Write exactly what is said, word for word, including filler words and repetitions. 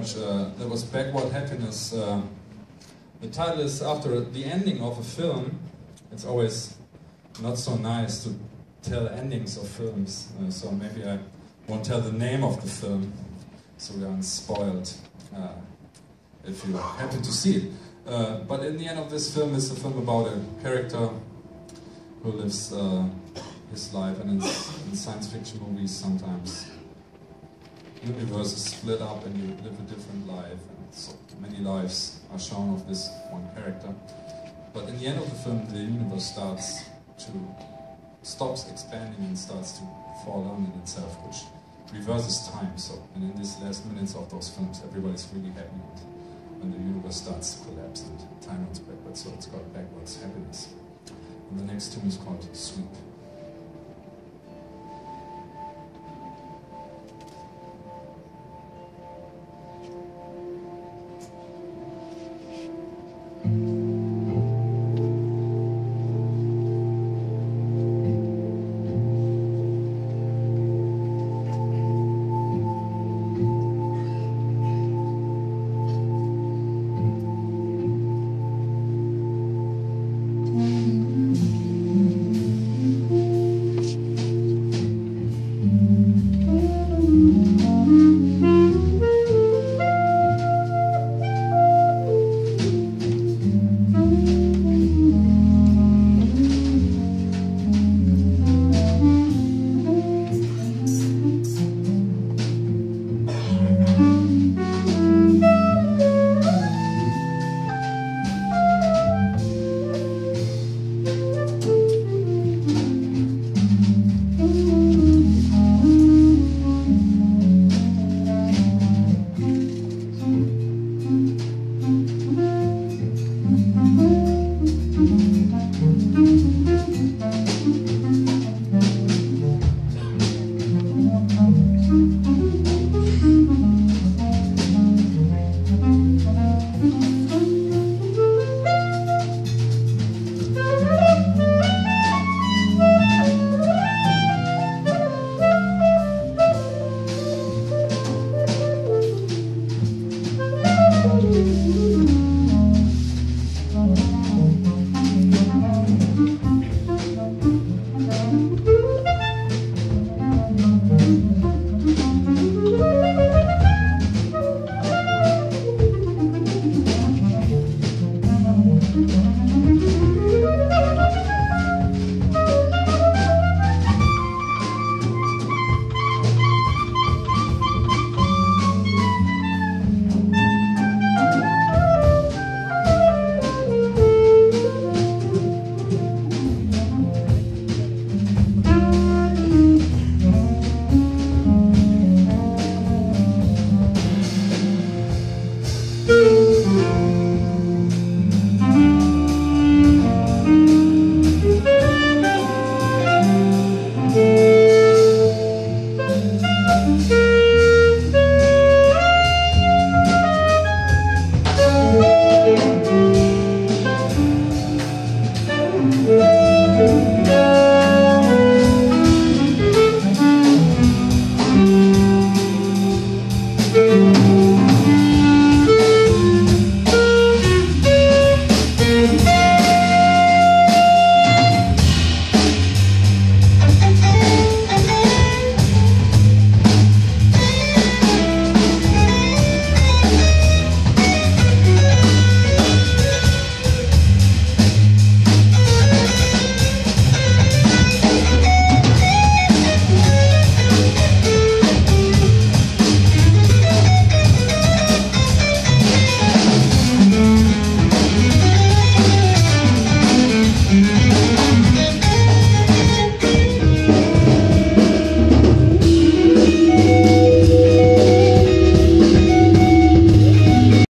much. Uh, that was Backward Happiness. Uh, the title is after the ending of a film. It's always not so nice to tell endings of films, uh, so maybe I won't tell the name of the film, so we aren't spoiled uh, if you happen to see it. Uh, but in the end of this film, it's a film about a character who lives uh, his life, and in, in science fiction movies sometimes universes split up and you live a different life, and so many lives are shown of this one character. But in the end of the film, the universe starts to stops expanding and starts to fall down in itself, which reverses time. So, and in these last minutes of those films, everybody's really happy when the universe starts to collapse and time runs backwards. So it's got Backwards Happiness. And the next tune is called Sweep.